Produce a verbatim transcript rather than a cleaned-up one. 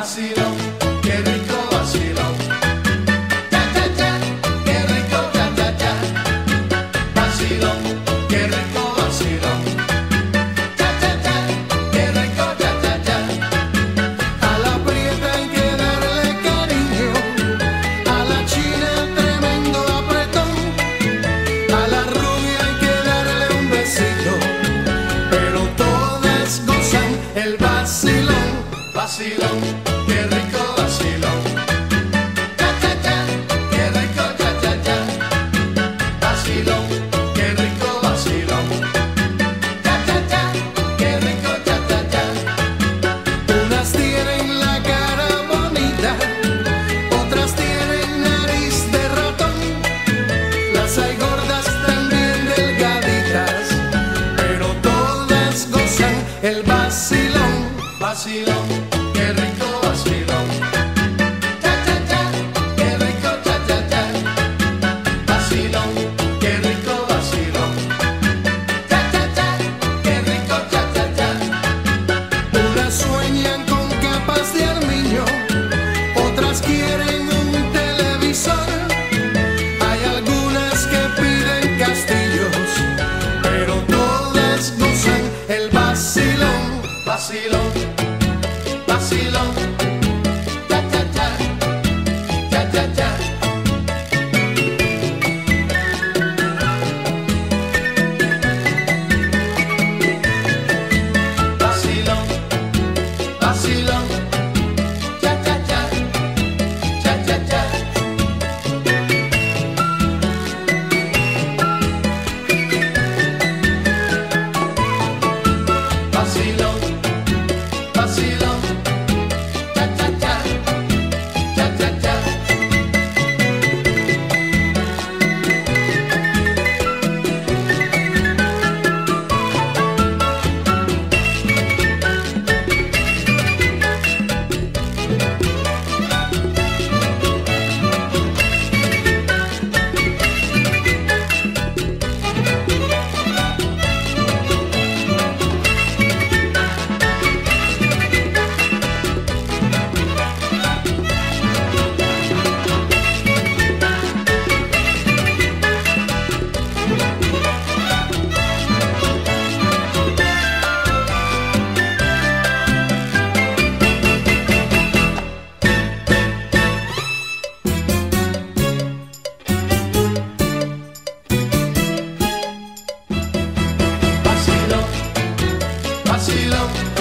vacilón, qué rico vacilón. Ya, ya, ya, qué rico, ya, ya, ya. Vacilón, qué rico vacilón. Ya, ya, ya, qué rico, ya, ya, ya. A la prieta hay que darle cariño, a la china tremendo apretón, a la rubia hay que darle un besito, pero todas gozan el vacilón. Vacilón, qué rico vacilón. Ya, ya, ya, qué rico, ya, ya, ya. Vacilón, qué rico vacilón. Ya, ya, ya, qué rico, ya, ya, ya. Unas tienen la cara bonita, otras tienen nariz de ratón, las hay gordas también delgaditas, pero todas gozan el vacilón. Vacilón, qué rico vacilón. Ya, ya, ya, qué rico, ya, ya, ya. Vacilón, qué rico vacilón. Ya, ya, ya, qué rico, ya, ya, ya. Unas sueñan con capas de armiño, otras quieren un televisor, hay algunas que piden castillos, pero todas gozan el vacilón. Vacilón, vacilón. Ya, ya, ya. Ya, ya, ya. Vacilón, vacilón. Ya, ya, ya. Ya, ya, ya. Vacilón, vacilón. Ya, ya, ya. Ya, ya, ya. Vacilón, vacilón.